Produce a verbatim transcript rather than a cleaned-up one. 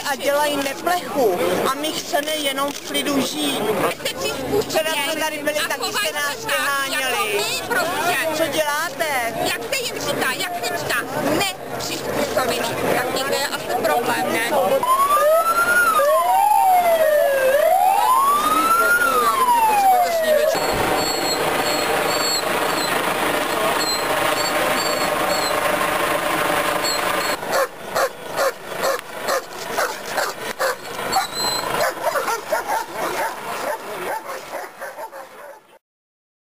a dělají neplechu a my chceme jenom v klidu žít. Včera jsme tady byli, taky jste nás vyháněli. Co děláte? Jak se jim říká, jak se říká, nepřizpůsobený, tak někde je asi problém.